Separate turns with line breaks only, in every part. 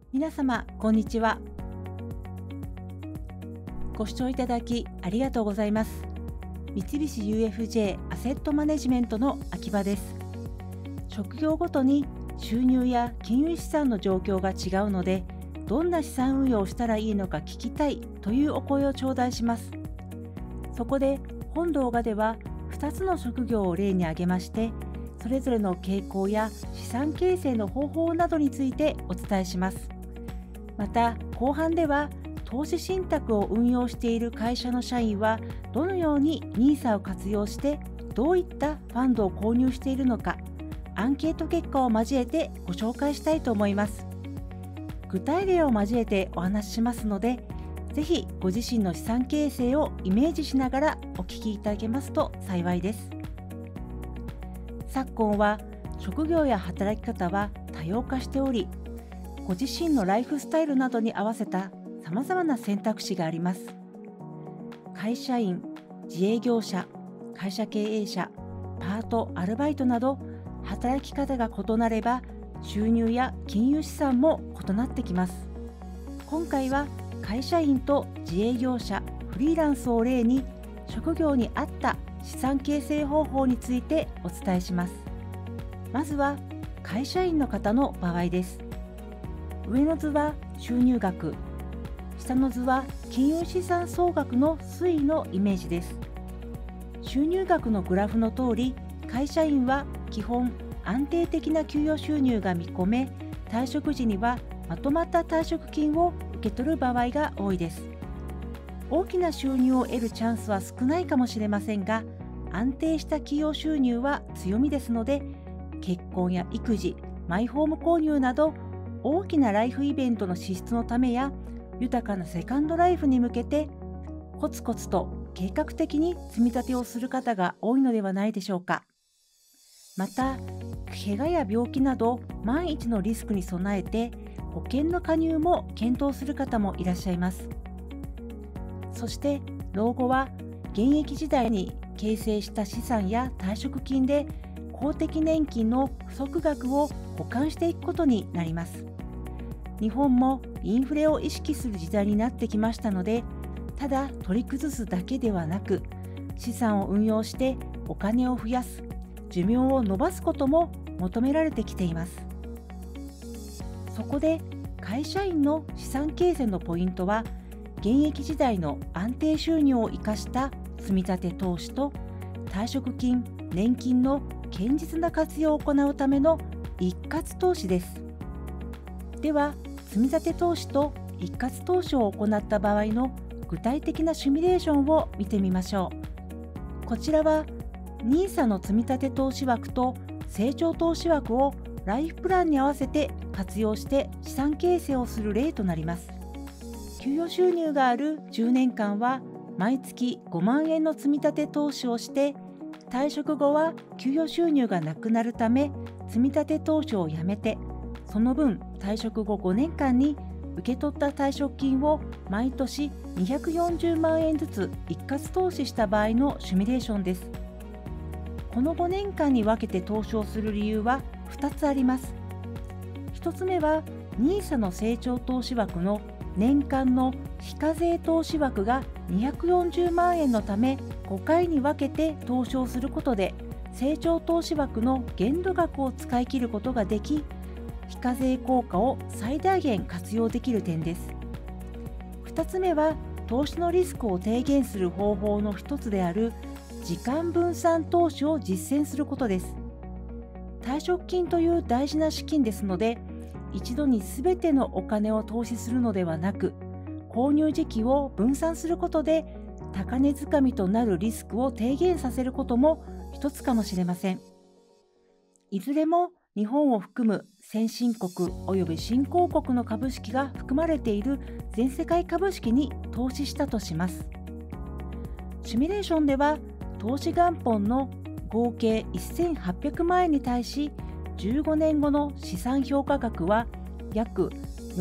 皆様こんにちは。ご視聴いただきありがとうございます。三菱 UFJ アセットマネジメントの秋葉です。職業ごとに収入や金融資産の状況が違うので、どんな資産運用をしたらいいのか聞きたいというお声を頂戴します。そこで本動画では2つの職業を例に挙げまして、それぞれの傾向や資産形成の方法などについてお伝えします。また後半では投資信託を運用している会社の社員はどのように NISA を活用してどういったファンドを購入しているのか、アンケート結果を交えてご紹介したいと思います。具体例を交えてお話ししますので、ぜひご自身の資産形成をイメージしながらお聞きいただけますと幸いです。昨今は職業や働き方は多様化しており、ご自身のライフスタイルなどに合わせたさまざまな選択肢があります。会社員、自営業者、会社経営者、パート、アルバイトなど働き方が異なれば収入や金融資産も異なってきます。今回は会社員と自営業者、フリーランスを例に職業に合った資産形成方法についてお伝えします。まずは会社員の方の場合です。上の図は収入額、下の図は金融資産総額の推移のイメージです。収入額のグラフの通り、会社員は基本安定的な給与収入が見込め、退職時にはまとまった退職金を受け取る場合が多いです。大きな収入を得るチャンスは少ないかもしれませんが、安定した企業収入は強みですので、結婚や育児、マイホーム購入など大きなライフイベントの支出のためや豊かなセカンドライフに向けてコツコツと計画的に積み立てをする方が多いのではないでしょうか。また、怪我や病気など万一のリスクに備えて保険の加入も検討する方もいらっしゃいます。そして老後は現役時代に形成した資産や退職金で公的年金の不足額を補完していくことになります。日本もインフレを意識する時代になってきましたので、ただ取り崩すだけではなく、資産を運用してお金を増やす、寿命を延ばすことも求められてきています。そこで会社員の資産形成のポイントは、現役時代の安定収入を生かした積み立て投資と退職金・年金の堅実な活用を行うための一括投資です。では、積み立て投資と一括投資を行った場合の具体的なシミュレーションを見てみましょう。こちらは NISA の積み立て投資枠と成長投資枠をライフプランに合わせて活用して資産形成をする例となります。給与収入がある10年間は毎月5万円の積み立て投資をして、退職後は給与収入がなくなるため積み立て投資をやめて、その分退職後5年間に受け取った退職金を毎年240万円ずつ一括投資した場合のシミュレーションです。この5年間に分けて投資をする理由は2つあります。1つ目は NISA の成長投資枠の年間の非課税投資枠が240万円のため、5回に分けて投資をすることで成長投資枠の限度額を使い切ることができ、非課税効果を最大限活用できる点です。2つ目は投資のリスクを低減する方法の一つである時間分散投資を実践することです。退職金という大事な資金ですので、一度に全てのお金を投資するのではなく、購入時期を分散することで高値掴みとなるリスクを低減させることも一つかもしれません。いずれも日本を含む先進国及び新興国の株式が含まれている全世界株式に投資したとします。シミュレーションでは投資元本の合計1800万円に対し、15年後の資産評価額は約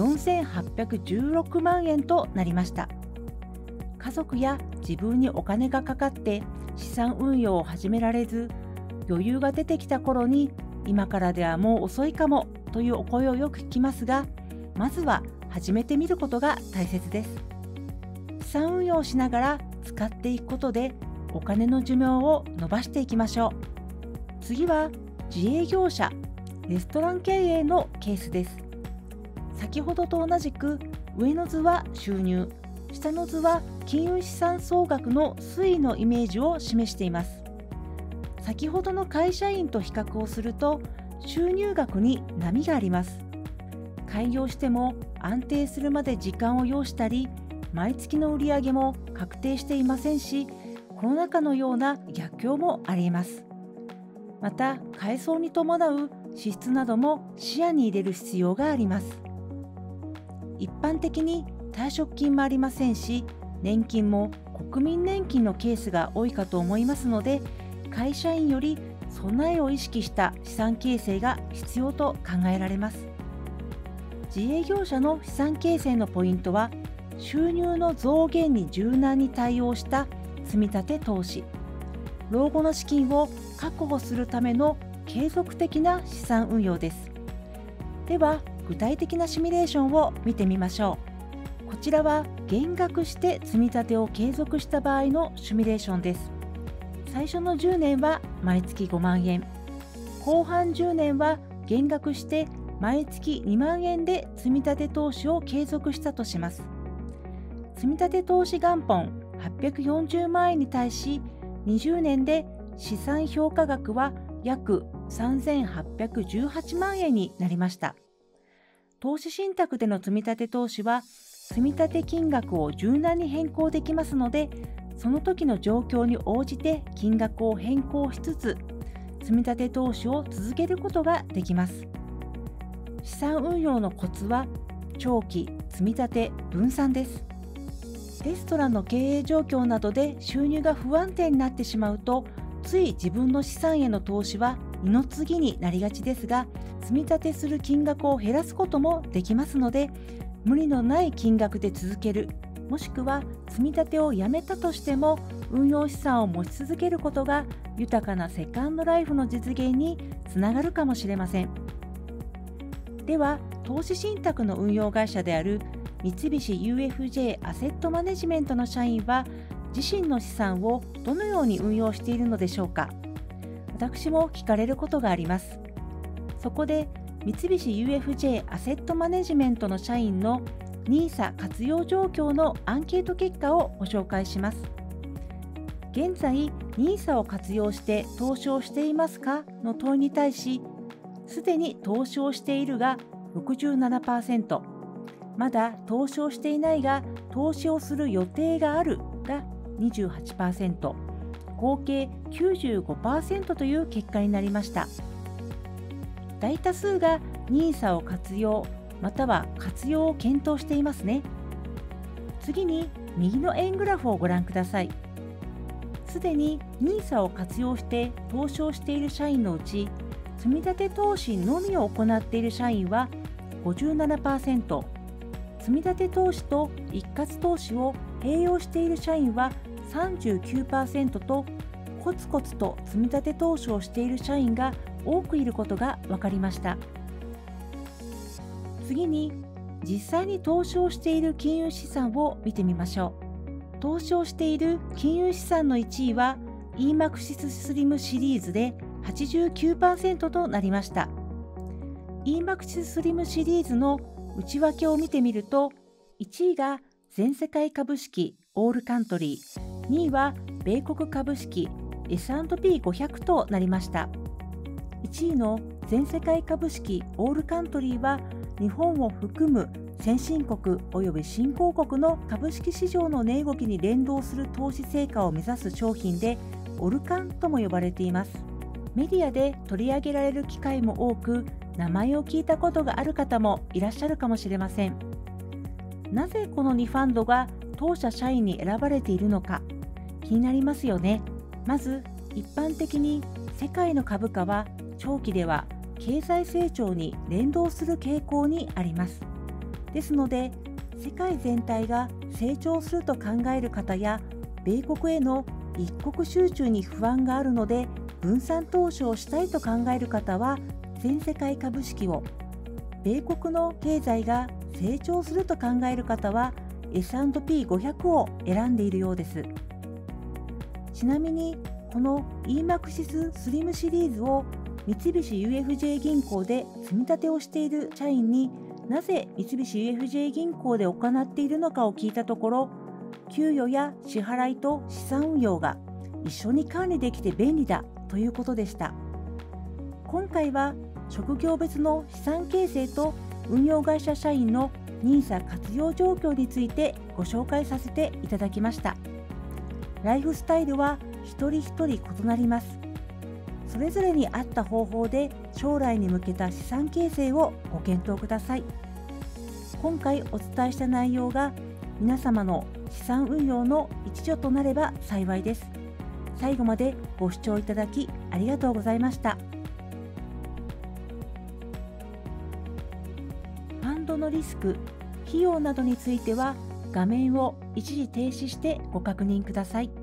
4816万円となりました。家族や自分にお金がかかって資産運用を始められず、余裕が出てきた頃に今からではもう遅いかもというお声をよく聞きますが、 まずは始めてみることが大切です。資産運用をしながら使っていくことでお金の寿命を伸ばしていきましょう。次は自営業者、レストラン経営のケースです。先ほどと同じく上の図は収入、下の図は金融資産総額の推移のイメージを示しています。先ほどの会社員と比較をすると収入額に波があります。開業しても安定するまで時間を要したり、毎月の売上も確定していませんし、コロナ禍のような逆境もあります。また改装に伴う支出なども視野に入れる必要があります。一般的に退職金もありませんし、年金も国民年金のケースが多いかと思いますので、会社員より備えを意識した資産形成が必要と考えられます。自営業者の資産形成のポイントは、収入の増減に柔軟に対応した積み立て投資、老後の資金を確保するための継続的な資産運用です。では具体的なシミュレーションを見てみましょう。こちらは減額して積み立てを継続した場合のシミュレーションです。最初の10年は毎月5万円、後半10年は減額して毎月2万円で積み立て投資を継続したとします。積み立て投資元本840万円に対し、20年で資産評価額は約3818万円になりました。投資信託での積み立て投資は積み立て金額を柔軟に変更できますので、その時の状況に応じて金額を変更しつつ積み立て投資を続けることができます。資産運用のコツは長期積み立て分散です。レストランの経営状況などで収入が不安定になってしまうと、つい自分の資産への投資は二の次になりがちですが、積み立てする金額を減らすこともできますので、無理のない金額で続ける、もしくは積み立てをやめたとしても運用資産を持ち続けることが豊かなセカンドライフの実現につながるかもしれません。では投資信託の運用会社である三菱 UFJ アセットマネジメントの社員は自身の資産をどのように運用しているのでしょうか。私も聞かれることがあります。そこで三菱 UFJ アセットマネジメントの社員の NISA 活用状況のアンケート結果をご紹介します。現在 NISA を活用して投資をしていますかの問いに対し、すでに投資をしているが 67%、まだ投資をしていないが投資をする予定があるが 28%、合計 95% という結果になりました。大多数が NISA を活用または活用を検討していますね。次に右の円グラフをご覧ください。すでに NISA を活用して投資をしている社員のうち、積立投資のみを行っている社員は 57%、積立投資と一括投資を併用している社員は 39% と、コツコツと積立投資をしている社員が多くいることが分かりました。次に実際に投資をしている金融資産を見てみましょう。投資をしている金融資産の1位は EMAXIS SLIM シリーズで 89% となりました。 EMAXIS SLIM シリーズの内訳を見てみると、1位が全世界株式オールカントリー、2位は米国株式 S&P500 となりました。1位の全世界株式オールカントリーは日本を含む先進国および新興国の株式市場の値動きに連動する投資成果を目指す商品で、オルカンとも呼ばれています。メディアで取り上げられる機会も多く、名前を聞いたことがある方もいらっしゃるかもしれません。なぜこの2ファンドが当社社員に選ばれているのか気になりますよね。まず一般的に世界の株価は長期では経済成長に連動する傾向にあります。ですので世界全体が成長すると考える方や、米国への一国集中に不安があるので分散投資をしたいと考える方は全世界株式を、米国の経済が成長すると考える方は S&P500 を選んでいるようです。ちなみにこの EMAXIS SLIM シリーズを三菱 UFJ 銀行で積み立てをしている社員になぜ三菱 UFJ 銀行で行っているのかを聞いたところ、給与や支払いと資産運用が一緒に管理できて便利だということでした。今回は職業別の資産形成と運用会社社員の NISA 活用状況についてご紹介させていただきました。ライフスタイルは一人一人異なります。それぞれに合った方法で将来に向けた資産形成をご検討ください。今回お伝えした内容が皆様の資産運用の一助となれば幸いです。最後までご視聴いただきありがとうございました。ファンドのリスク、費用などについては画面を一時停止してご確認ください。